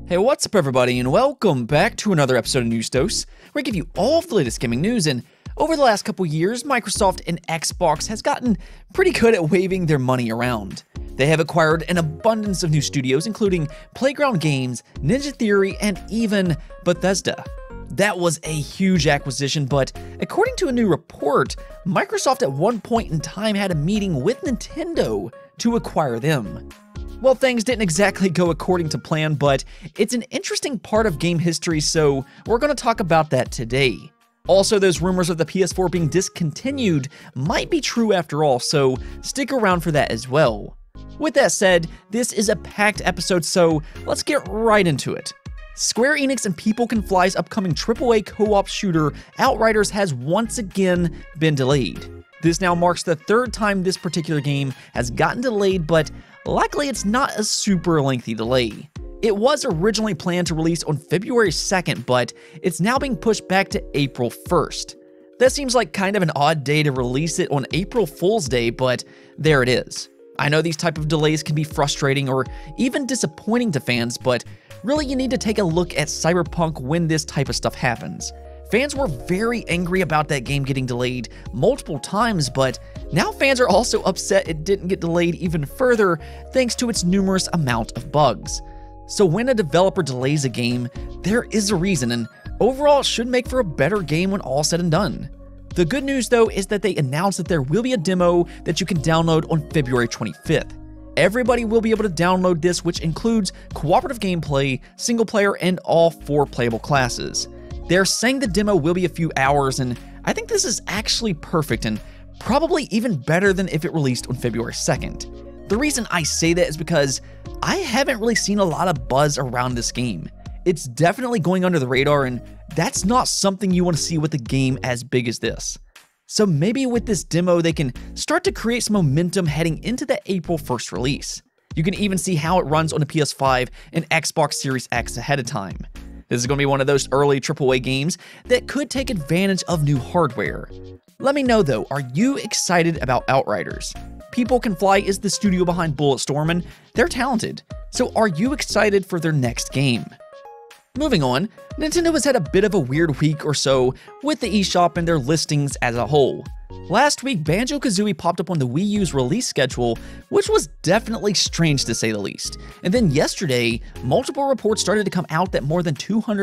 Hey, what's up everybody, and welcome back to another episode of News Dose, where I give you all of the latest gaming news. And over the last couple years, Microsoft and Xbox has gotten pretty good at waving their money around. They have acquired an abundance of new studios, including Playground Games, Ninja Theory, and even Bethesda. That was a huge acquisition, but according to a new report, Microsoft at one point in time had a meeting with Nintendo to acquire them. Well, things didn't exactly go according to plan, but it's an interesting part of game history, so we're going to talk about that today. Also, those rumors of the PS4 being discontinued might be true after all, so stick around for that as well. With that said, this is a packed episode, so let's get right into it. Square Enix and People Can Fly's upcoming AAA co-op shooter Outriders has once again been delayed. This now marks the third time this particular game has gotten delayed, but luckily it's not a super lengthy delay. It was originally planned to release on February 2nd, but it's now being pushed back to April 1st. That seems like kind of an odd day to release it on April Fool's Day, but there it is. I know these type of delays can be frustrating or even disappointing to fans, but really you need to take a look at Cyberpunk when this type of stuff happens. Fans were very angry about that game getting delayed multiple times, but now fans are also upset it didn't get delayed even further thanks to its numerous amount of bugs. So when a developer delays a game, there is a reason, and overall it should make for a better game when all said and done. The good news though is that they announced that there will be a demo that you can download on February 25th. Everybody will be able to download this, which includes cooperative gameplay, single player, and all 4 playable classes. They're saying the demo will be a few hours, and I think this is actually perfect and probably even better than if it released on February 2nd. The reason I say that is because I haven't really seen a lot of buzz around this game. It's definitely going under the radar, and that's not something you want to see with a game as big as this. So maybe with this demo, they can start to create some momentum heading into the April 1st release. You can even see how it runs on the PS5 and Xbox Series X ahead of time. This is going to be one of those early AAA games that could take advantage of new hardware. Let me know though, are you excited about Outriders? People Can Fly is the studio behind Bulletstorm, and they're talented. So are you excited for their next game? Moving on, Nintendo has had a bit of a weird week or so with the eShop and their listings as a whole. Last week, Banjo-Kazooie popped up on the Wii U's release schedule, which was definitely strange to say the least. And then yesterday, multiple reports started to come out that more than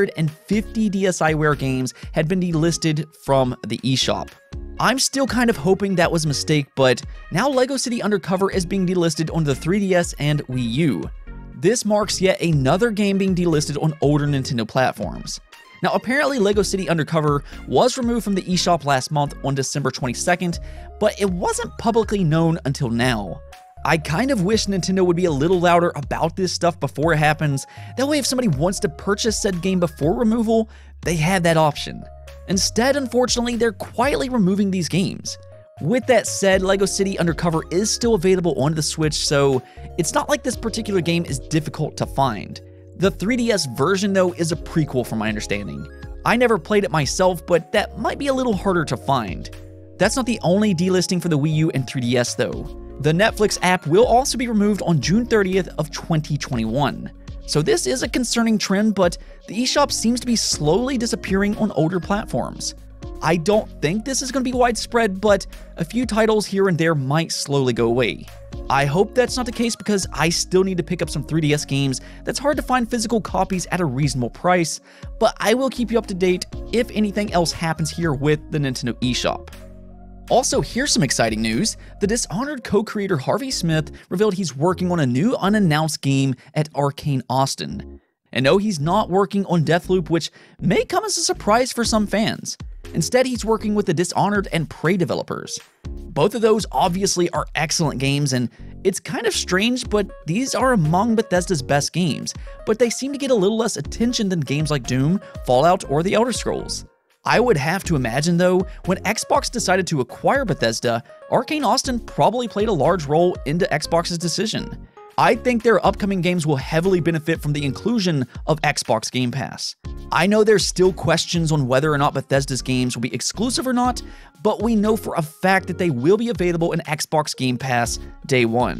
250 DSiWare games had been delisted from the eShop. I'm still kind of hoping that was a mistake, but now LEGO City Undercover is being delisted on the 3DS and Wii U. This marks yet another game being delisted on older Nintendo platforms. Now, apparently LEGO City Undercover was removed from the eShop last month on December 22nd, but it wasn't publicly known until now. I kind of wish Nintendo would be a little louder about this stuff before it happens. That way, if somebody wants to purchase said game before removal, they have that option. Instead, unfortunately, they're quietly removing these games. With that said, LEGO City Undercover is still available on the Switch, so it's not like this particular game is difficult to find. The 3DS version, though, is a prequel from my understanding. I never played it myself, but that might be a little harder to find. That's not the only delisting for the Wii U and 3DS, though. The Netflix app will also be removed on June 30th of 2021. So this is a concerning trend, but the eShop seems to be slowly disappearing on older platforms. I don't think this is going to be widespread, but a few titles here and there might slowly go away. I hope that's not the case because I still need to pick up some 3DS games that's hard to find physical copies at a reasonable price, but I will keep you up to date if anything else happens here with the Nintendo eShop. Also, here's some exciting news. The Dishonored co-creator Harvey Smith revealed he's working on a new unannounced game at Arcane Austin. And no, he's not working on Deathloop, which may come as a surprise for some fans. Instead, he's working with the Dishonored and Prey developers. Both of those obviously are excellent games, and it's kind of strange, but these are among Bethesda's best games, but they seem to get a little less attention than games like Doom, Fallout, or The Elder Scrolls. I would have to imagine, though, when Xbox decided to acquire Bethesda, Arcane Austin probably played a large role into Xbox's decision. I think their upcoming games will heavily benefit from the inclusion of Xbox Game Pass. I know there's still questions on whether or not Bethesda's games will be exclusive or not, but we know for a fact that they will be available in Xbox Game Pass day one.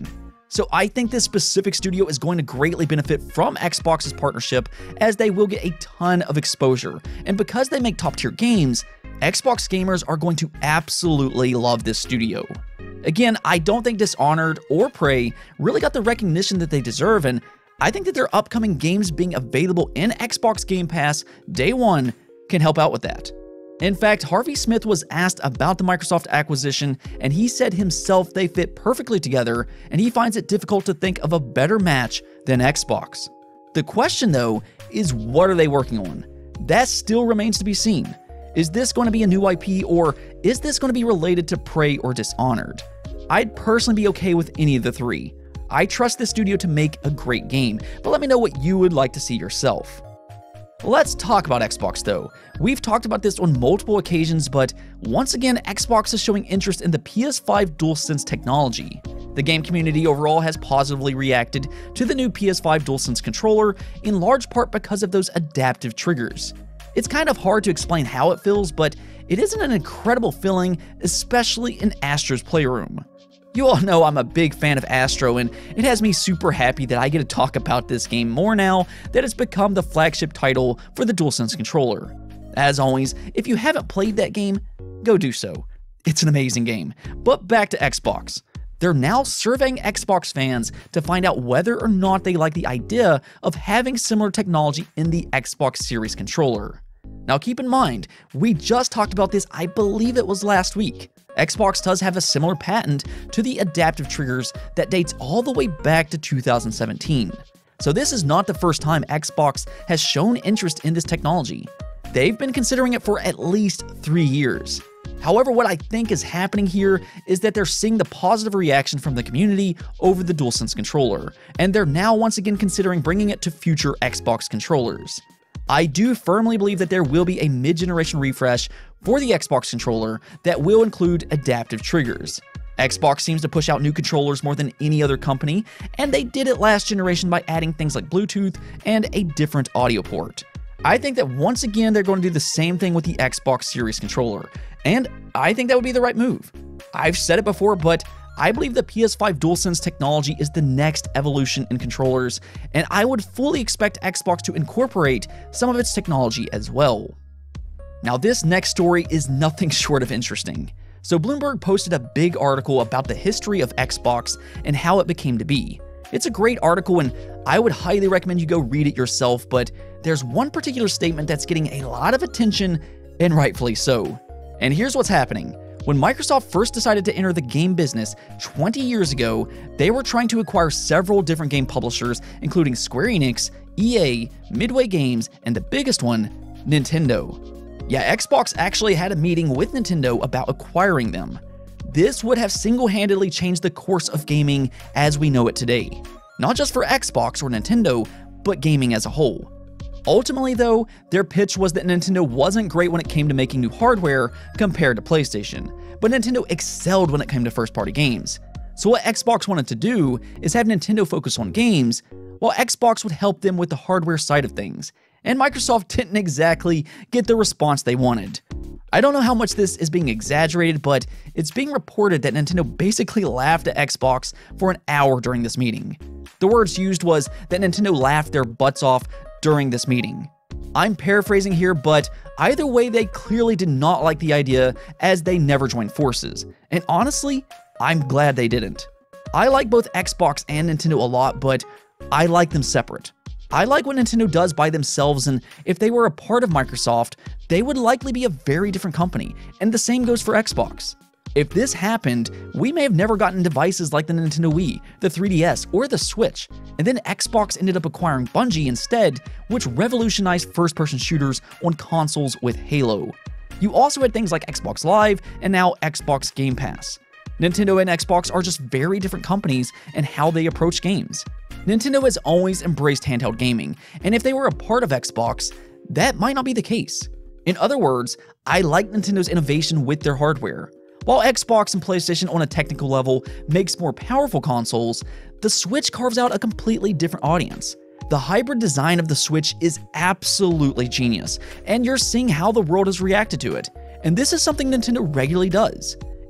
So I think this specific studio is going to greatly benefit from Xbox's partnership, as they will get a ton of exposure. And because they make top-tier games, Xbox gamers are going to absolutely love this studio. Again, I don't think Dishonored or Prey really got the recognition that they deserve, and I think that their upcoming games being available in Xbox Game Pass day one can help out with that. In fact, Harvey Smith was asked about the Microsoft acquisition, and he said himself they fit perfectly together, and he finds it difficult to think of a better match than Xbox. The question, though, is what are they working on? That still remains to be seen. Is this going to be a new IP, or is this going to be related to Prey or Dishonored? I'd personally be okay with any of the three. I trust this studio to make a great game, but let me know what you would like to see yourself. Let's talk about Xbox though. We've talked about this on multiple occasions, but once again, Xbox is showing interest in the PS5 DualSense technology. The game community overall has positively reacted to the new PS5 DualSense controller, in large part because of those adaptive triggers. It's kind of hard to explain how it feels, but it isn't an incredible feeling, especially in Astro's Playroom. You all know I'm a big fan of Astro, and it has me super happy that I get to talk about this game more now that it's become the flagship title for the DualSense controller. As always, if you haven't played that game, go do so. It's an amazing game. But back to Xbox. They're now surveying Xbox fans to find out whether or not they like the idea of having similar technology in the Xbox Series controller. Now keep in mind, we just talked about this, I believe it was last week. Xbox does have a similar patent to the adaptive triggers that dates all the way back to 2017. So this is not the first time Xbox has shown interest in this technology. They've been considering it for at least 3 years. However, what I think is happening here is that they're seeing the positive reaction from the community over the DualSense controller, and they're now once again considering bringing it to future Xbox controllers. I do firmly believe that there will be a mid-generation refresh for the Xbox controller that will include adaptive triggers. Xbox seems to push out new controllers more than any other company, and they did it last generation by adding things like Bluetooth and a different audio port. I think that once again they're going to do the same thing with the Xbox Series controller, and I think that would be the right move. I've said it before, but I believe the PS5 DualSense technology is the next evolution in controllers, and I would fully expect Xbox to incorporate some of its technology as well. Now this next story is nothing short of interesting. So Bloomberg posted a big article about the history of Xbox and how it became to be. It's a great article and I would highly recommend you go read it yourself, but there's one particular statement that's getting a lot of attention, and rightfully so. And here's what's happening. When Microsoft first decided to enter the game business 20 years ago, they were trying to acquire several different game publishers, including Square Enix, EA, Midway Games, and the biggest one, Nintendo. Yeah, Xbox actually had a meeting with Nintendo about acquiring them. This would have single-handedly changed the course of gaming as we know it today. Not just for Xbox or Nintendo, but gaming as a whole. Ultimately though, their pitch was that Nintendo wasn't great when it came to making new hardware compared to PlayStation, but Nintendo excelled when it came to first-party games. So what Xbox wanted to do is have Nintendo focus on games, while Xbox would help them with the hardware side of things, and Microsoft didn't exactly get the response they wanted. I don't know how much this is being exaggerated, but it's being reported that Nintendo basically laughed at Xbox for an hour during this meeting. The words used was that Nintendo laughed their butts off during this meeting. I'm paraphrasing here, but either way, they clearly did not like the idea, as they never joined forces. And honestly, I'm glad they didn't. I like both Xbox and Nintendo a lot, but I like them separate. I like what Nintendo does by themselves, and if they were a part of Microsoft, they would likely be a very different company, and the same goes for Xbox. If this happened, we may have never gotten devices like the Nintendo Wii, the 3DS, or the Switch, and then Xbox ended up acquiring Bungie instead, which revolutionized first-person shooters on consoles with Halo. You also had things like Xbox Live, and now Xbox Game Pass. Nintendo and Xbox are just very different companies in how they approach games. Nintendo has always embraced handheld gaming, and if they were a part of Xbox, that might not be the case. In other words, I like Nintendo's innovation with their hardware. While Xbox and PlayStation on a technical level makes more powerful consoles, the Switch carves out a completely different audience. The hybrid design of the Switch is absolutely genius, and you're seeing how the world has reacted to it. And this is something Nintendo regularly does.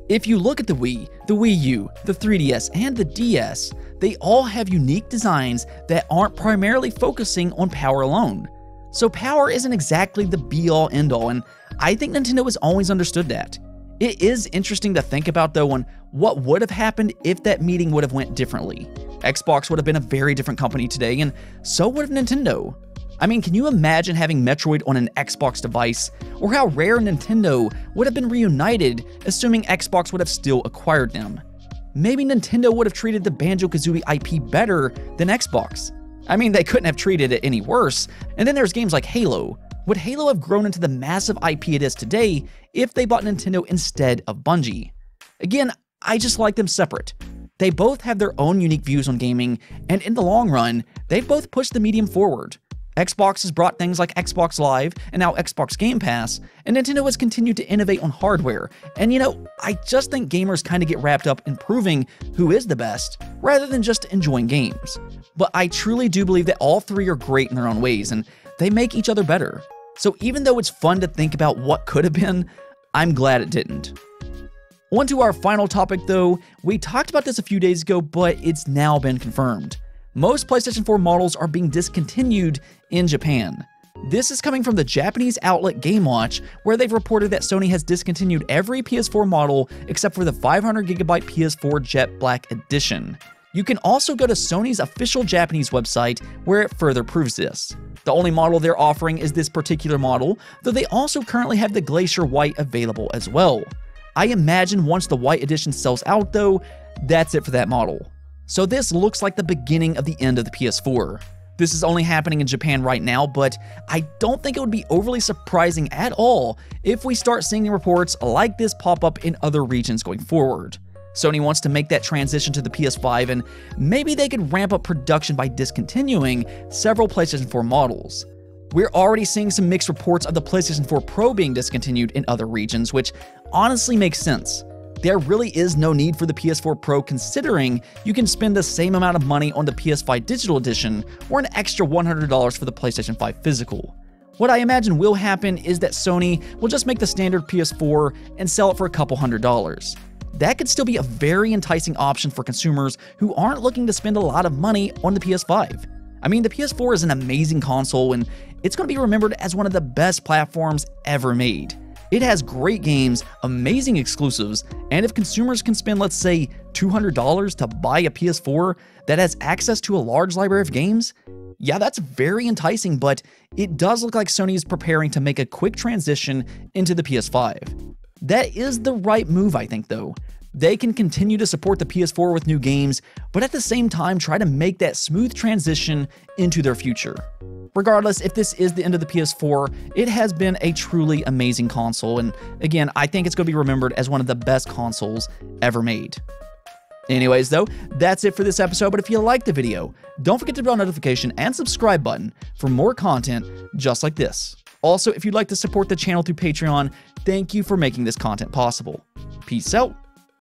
If you look at the Wii U, the 3DS, and the DS, they all have unique designs that aren't primarily focusing on power alone. So power isn't exactly the be-all end-all, and I think Nintendo has always understood that. It is interesting to think about though on what would have happened if that meeting would have went differently. Xbox would have been a very different company today, and so would have Nintendo. I mean, can you imagine having Metroid on an Xbox device, or how Rare and Nintendo would have been reunited, assuming Xbox would have still acquired them? Maybe Nintendo would have treated the Banjo-Kazooie IP better than Xbox. I mean, they couldn't have treated it any worse. And then there's games like Halo. Would Halo have grown into the massive IP it is today if they bought Nintendo instead of Bungie? Again, I just like them separate. They both have their own unique views on gaming, and in the long run, they've both pushed the medium forward. Xbox has brought things like Xbox Live and now Xbox Game Pass, and Nintendo has continued to innovate on hardware. And you know, I just think gamers kind of get wrapped up in proving who is the best, rather than just enjoying games. But I truly do believe that all three are great in their own ways, and they make each other better. So even though it's fun to think about what could have been, I'm glad it didn't. On to our final topic though. We talked about this a few days ago, but it's now been confirmed. Most PlayStation 4 models are being discontinued in Japan. This is coming from the Japanese outlet GameWatch, where they've reported that Sony has discontinued every PS4 model except for the 500GB PS4 Jet Black Edition. You can also go to Sony's official Japanese website, where it further proves this. The only model they're offering is this particular model, though they also currently have the Glacier White available as well. I imagine once the White Edition sells out though, that's it for that model. So this looks like the beginning of the end of the PS4. This is only happening in Japan right now, but I don't think it would be overly surprising at all if we start seeing reports like this pop up in other regions going forward. Sony wants to make that transition to the PS5, and maybe they could ramp up production by discontinuing several PlayStation 4 models. We're already seeing some mixed reports of the PlayStation 4 Pro being discontinued in other regions, which honestly makes sense. There really is no need for the PS4 Pro, considering you can spend the same amount of money on the PS5 Digital Edition or an extra $100 for the PlayStation 5 Physical. What I imagine will happen is that Sony will just make the standard PS4 and sell it for a couple $100s. That could still be a very enticing option for consumers who aren't looking to spend a lot of money on the PS5. I mean, the PS4 is an amazing console, and it's going to be remembered as one of the best platforms ever made. It has great games, amazing exclusives, and if consumers can spend, let's say, $200 to buy a PS4 that has access to a large library of games, yeah, that's very enticing, but it does look like Sony is preparing to make a quick transition into the PS5. That is the right move, I think, though. They can continue to support the PS4 with new games, but at the same time try to make that smooth transition into their future. Regardless, if this is the end of the PS4, it has been a truly amazing console, and again, I think it's going to be remembered as one of the best consoles ever made. Anyways though, that's it for this episode, but if you liked the video, don't forget to hit the bell notification and subscribe button for more content just like this. Also, if you'd like to support the channel through Patreon, thank you for making this content possible. Peace out.